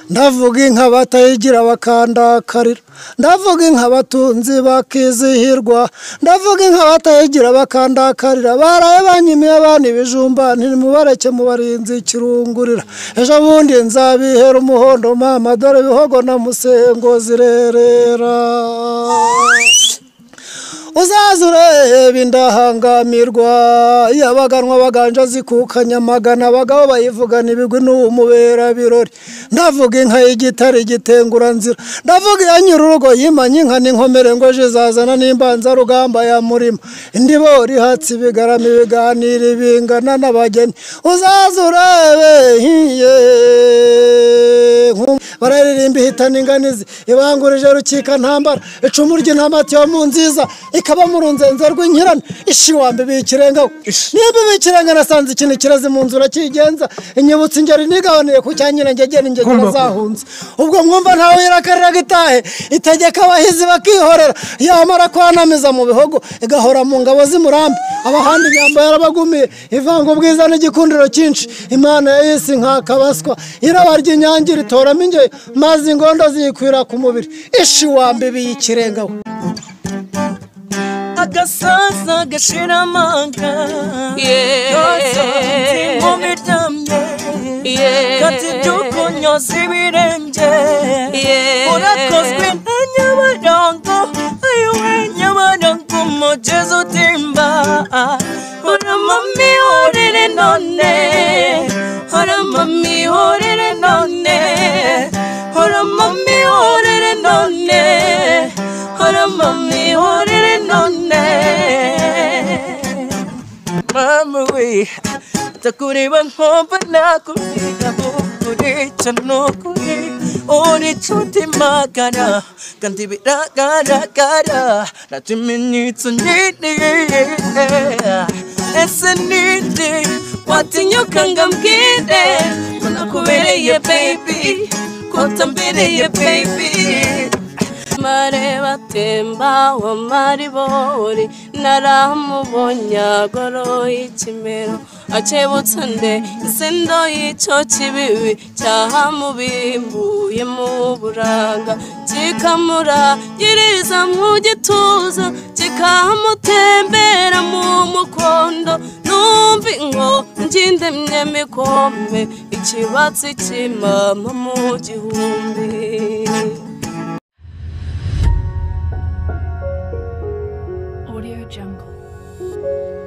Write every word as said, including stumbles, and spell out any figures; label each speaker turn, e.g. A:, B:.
A: ndavuga inka batayigira bakandakarira ndavuga inka batunzi bakizihirwa ndavuga inka batayigira bakandakarira baraye banyimiye abana ibijumba ntimubareke mu barinzi kirungurira ejo bundi nzabihera umuhondo mama dore bihogo na musengo zirerera uzazureba indahangamirwa yabaganwa baganja zikukanya magana abagabo bayivugana ibigwi n'umubera birori ndavuga inka y'igitare gitengura nzira ndavuga iya nyururugo yimanye inka n'inkomere ngo je zazana n'imbanza rugamba ya murima indibori hatsi bigarama ibiganira bingana n'abageni uzazurebe hiye bararirimba ihitana inganizi ibangurije rukika ntambara icumu ry'intamati yo mu nziza ikaba mu runzenze rw'inkirane ishi wambe bikirenga niba bikirenga nasanze ikintu kirazi mu nzura kigenza inyibutse ingeri nigabanire ku cyanyina ngegene ingegera zahunze ubwo mwumva ntawe yirakarira gitahe itegeka abahizi bakihorera yamara kwanamiza mu bihogo igahora mu ngabo z'imurambi abahandi nyamba yarabagumiye ivanga ubwiza n'igikundiro cyinshi imana yayisi nkakabaswa irabarya inyange ritoramo inge mazi ingondo ziyikwira ku mubiri ishi wambe bikirenga
B: agasaza gashira amanga yeah mu miryamye kati dukunyoza ibirenge urakozwe na nyabarongo ayowe nyabarongo umugezi utimba ora mami horere none ora mami horere none ora mami horere none ora mami horere none mama we takureba nkomba nakureba ukurica nukuri uri nshuti magara kandi biragaragara nta ibimenyetso nini ese ninde watinyuka ngambwire ko nakubereye baby ko utambereye baby mareba temba wa maribori naramubonye agoroye ikimero akebutsa nde insendo y'ico kibibi cyahamubimbuye mu buranga kikamuragiriza mu gituza kikamutembera mu mukondo numva ngo ngindemye mikome ikibatsi kimama mu gihumbi.
C: Audio Jungle.